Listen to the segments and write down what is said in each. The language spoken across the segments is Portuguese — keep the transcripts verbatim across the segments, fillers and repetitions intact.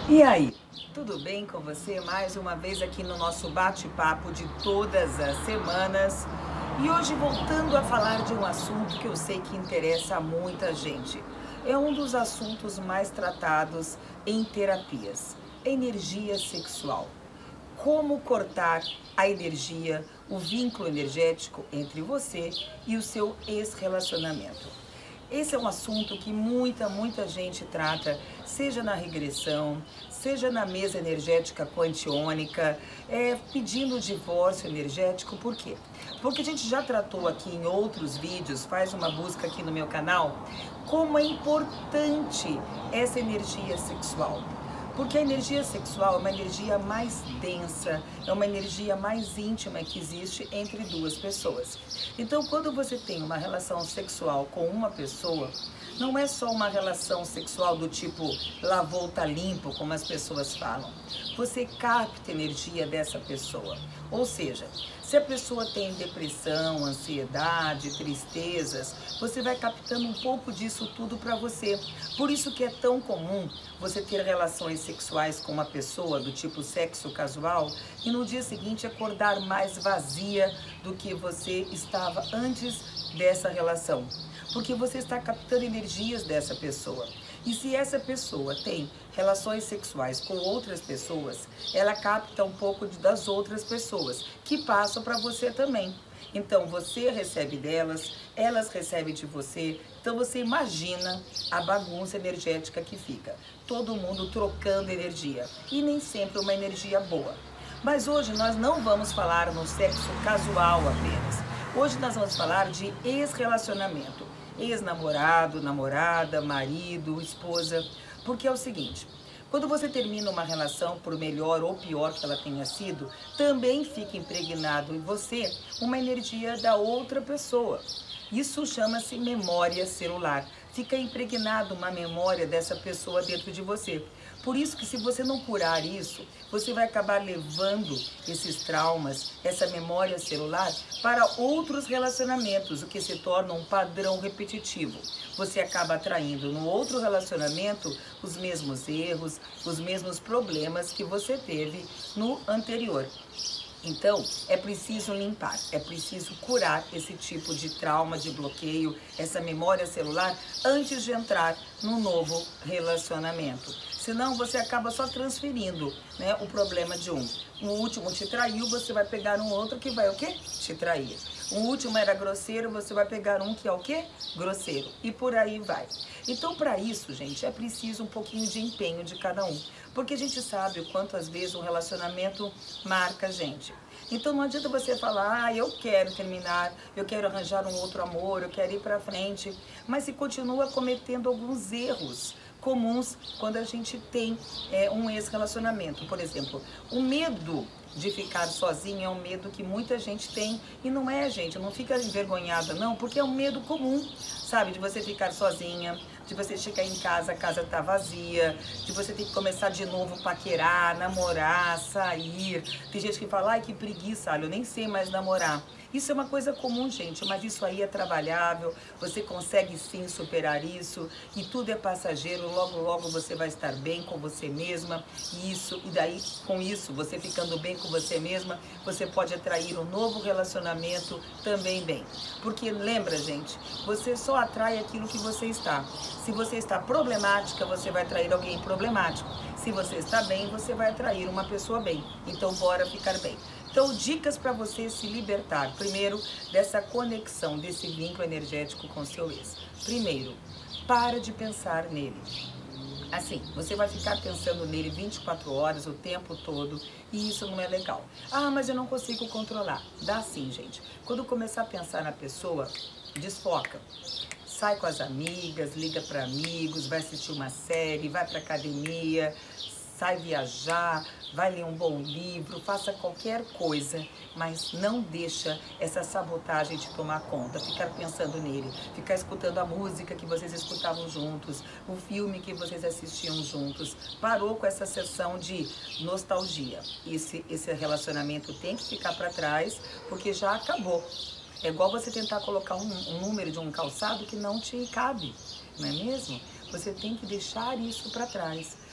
E aí, tudo bem com você? Mais uma vez aqui no nosso bate-papo de todas as semanas. E hoje voltando a falar de um assunto que eu sei que interessa a muita gente. É um dos assuntos mais tratados em terapias: energia sexual. Como cortar a energia, o vínculo energético entre você e o seu ex-relacionamento. Esse é um assunto que muita, muita gente trata, seja na regressão, seja na mesa energética quantiônica, é, pedindo divórcio energético. Por quê? Porque a gente já tratou aqui em outros vídeos, faz uma busca aqui no meu canal, como é importante essa energia sexual. Porque a energia sexual é uma energia mais densa, é uma energia mais íntima que existe entre duas pessoas. Então, quando você tem uma relação sexual com uma pessoa, não é só uma relação sexual do tipo lavou, tá limpo, como as pessoas falam. Você capta energia dessa pessoa. Ou seja, se a pessoa tem depressão, ansiedade, tristezas, você vai captando um pouco disso tudo para você. Por isso que é tão comum você ter relações sexuais com uma pessoa do tipo sexo casual e no dia seguinte acordar mais vazia do que você estava antes dessa relação. Porque você está captando energias dessa pessoa. E se essa pessoa tem relações sexuais com outras pessoas, ela capta um pouco das outras pessoas, que passam para você também. Então você recebe delas, elas recebem de você. Então você imagina a bagunça energética que fica. Todo mundo trocando energia. E nem sempre uma energia boa. Mas hoje nós não vamos falar no sexo casual apenas. Hoje nós vamos falar de ex-relacionamento. Ex-namorado, namorada, marido, esposa. Porque é o seguinte: quando você termina uma relação, por melhor ou pior que ela tenha sido, também fica impregnado em você uma energia da outra pessoa. Isso chama-se memória celular. Fica impregnado uma memória dessa pessoa dentro de você. Por isso que se você não curar isso, você vai acabar levando esses traumas, essa memória celular, para outros relacionamentos, o que se torna um padrão repetitivo. Você acaba atraindo no outro relacionamento os mesmos erros, os mesmos problemas que você teve no anterior. Então, é preciso limpar, é preciso curar esse tipo de trauma, de bloqueio, essa memória celular antes de entrar no novo relacionamento. Senão você acaba só transferindo, né, o problema de um. O último te traiu, você vai pegar um outro que vai o quê? Te trair. O último era grosseiro, você vai pegar um que é o quê? Grosseiro. E por aí vai. Então, para isso, gente, é preciso um pouquinho de empenho de cada um. Porque a gente sabe o quanto, às vezes, um relacionamento marca a gente. Então, não adianta você falar, ah, eu quero terminar, eu quero arranjar um outro amor, eu quero ir para frente. Mas se continua cometendo alguns erros comuns quando a gente tem é, um ex-relacionamento. Por exemplo, o medo de ficar sozinha é um medo que muita gente tem. E não é, gente, não fica envergonhada não, porque é um medo comum, sabe? De você ficar sozinha, de você chegar em casa, a casa tá vazia, de você ter que começar de novo paquerar, namorar, sair. Tem gente que fala, ai, que preguiça, olha, eu nem sei mais namorar. Isso é uma coisa comum, gente, mas isso aí é trabalhável, você consegue sim superar isso e tudo é passageiro, logo, logo você vai estar bem com você mesma. Isso, e daí, com isso, você ficando bem com você mesma, você pode atrair um novo relacionamento também bem. Porque lembra, gente, você só atrai aquilo que você está. Se você está problemática, você vai atrair alguém problemático. Se você está bem, você vai atrair uma pessoa bem. Então, bora ficar bem. Então, dicas para você se libertar, primeiro, dessa conexão, desse vínculo energético com seu ex. Primeiro, para de pensar nele. Assim, você vai ficar pensando nele vinte e quatro horas, o tempo todo, e isso não é legal. Ah, mas eu não consigo controlar. Dá sim, gente. Quando começar a pensar na pessoa, desfoca. Sai com as amigas, liga para amigos, vai assistir uma série, vai para academia, sai viajar, vai ler um bom livro, faça qualquer coisa, mas não deixa essa sabotagem te tomar conta, ficar pensando nele, ficar escutando a música que vocês escutavam juntos, o filme que vocês assistiam juntos. Parou com essa sessão de nostalgia. Esse, esse relacionamento tem que ficar para trás, porque já acabou. É igual você tentar colocar um, um número de um calçado que não te cabe, não é mesmo? Você tem que deixar isso para trás,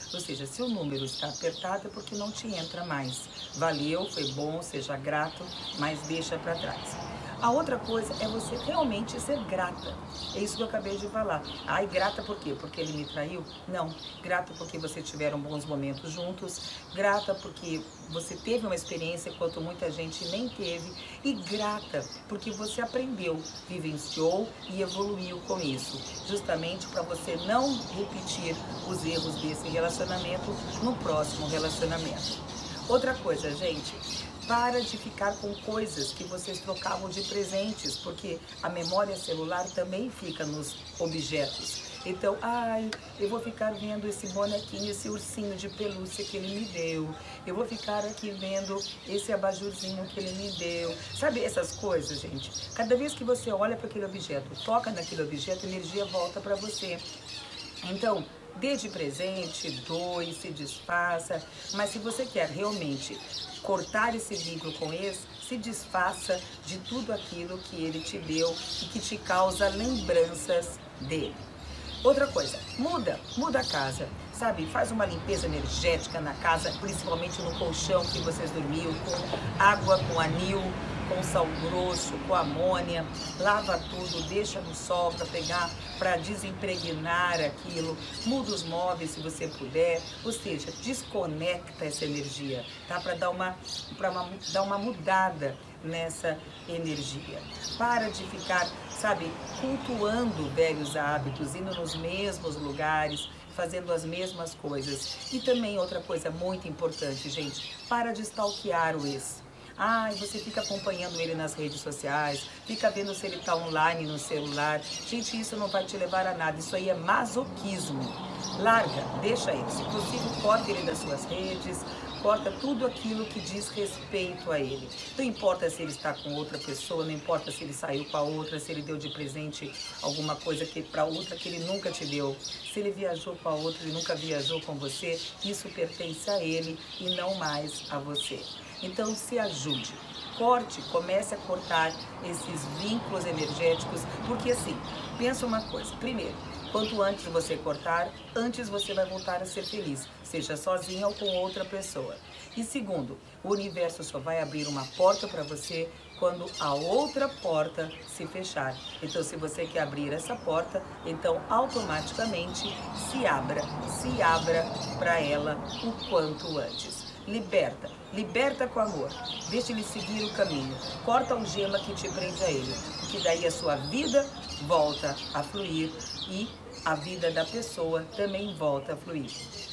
Ou seja, se o número está apertado é porque não te entra mais. Valeu, foi bom, seja grato, mas deixa para trás. A outra coisa é você realmente ser grata. É isso que eu acabei de falar. Ai, grata por quê? Porque ele me traiu? Não. Grata porque você tiveram bons momentos juntos. Grata porque você teve uma experiência enquanto muita gente nem teve. E grata porque você aprendeu, vivenciou e evoluiu com isso. Justamente para você não repetir os erros desse relacionamento no próximo relacionamento. Outra coisa, gente. Para de ficar com coisas que vocês trocavam de presentes, porque a memória celular também fica nos objetos. Então, ai, eu vou ficar vendo esse bonequinho, esse ursinho de pelúcia que ele me deu. Eu vou ficar aqui vendo esse abajurzinho que ele me deu. Sabe essas coisas, gente? Cada vez que você olha para aquele objeto, toca naquele objeto, a energia volta para você. Então, dê de presente, doe, se desfaça. Mas se você quer realmente cortar esse vínculo com esse, se desfaça de tudo aquilo que ele te deu e que te causa lembranças dele. Outra coisa, muda, muda a casa, sabe? Faz uma limpeza energética na casa, principalmente no colchão que vocês dormiam, com água, com anil, com sal grosso, com amônia, lava tudo, deixa no sol para pegar, para desimpregnar aquilo, muda os móveis se você puder, ou seja, desconecta essa energia, tá? Para dar uma, para uma, dar uma mudada nessa energia. Para de ficar, sabe, cultuando velhos hábitos, indo nos mesmos lugares, fazendo as mesmas coisas. E também outra coisa muito importante, gente, para de stalkear o ex. Ai, você fica acompanhando ele nas redes sociais, fica vendo se ele está online no celular. Gente, isso não vai te levar a nada, isso aí é masoquismo. Larga, deixa ele, se possível, corta ele das suas redes, corta tudo aquilo que diz respeito a ele. Não importa se ele está com outra pessoa, não importa se ele saiu com a outra, se ele deu de presente alguma coisa para outra que ele nunca te deu. Se ele viajou com a outra e nunca viajou com você, isso pertence a ele e não mais a você. Então se ajude, corte, comece a cortar esses vínculos energéticos, porque assim, pensa uma coisa, primeiro, quanto antes você cortar, antes você vai voltar a ser feliz, seja sozinha ou com outra pessoa. E segundo, o universo só vai abrir uma porta para você quando a outra porta se fechar. Então, se você quer abrir essa porta, então automaticamente se abra, se abra para ela o quanto antes. Liberta, liberta com amor, deixa ele seguir o caminho, corta a algema que te prende a ele, porque daí a sua vida volta a fluir e a vida da pessoa também volta a fluir.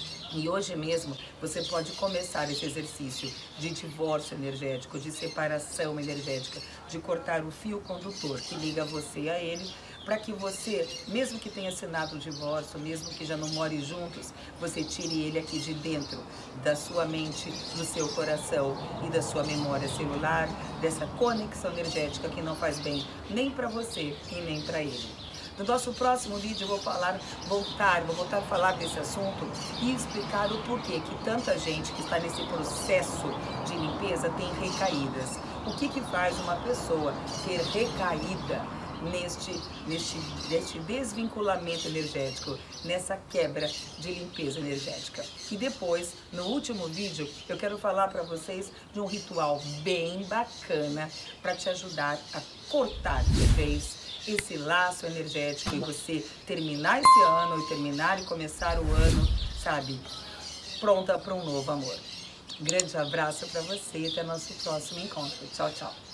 E hoje mesmo você pode começar esse exercício de divórcio energético, de separação energética, de cortar o fio condutor que liga você a ele, para que você, mesmo que tenha assinado o divórcio, mesmo que já não more juntos, você tire ele aqui de dentro da sua mente, do seu coração e da sua memória celular, dessa conexão energética que não faz bem nem para você e nem para ele. No nosso próximo vídeo eu vou falar, voltar, vou voltar a falar desse assunto e explicar o porquê que tanta gente que está nesse processo de limpeza tem recaídas. O que que faz uma pessoa ter recaída neste, neste, neste desvinculamento energético, nessa quebra de limpeza energética. E depois, no último vídeo, eu quero falar para vocês de um ritual bem bacana para te ajudar a cortar de vez esse laço energético e você terminar esse ano e terminar e começar o ano, sabe, pronta para um novo amor. Grande abraço para você e até nosso próximo encontro. Tchau, tchau.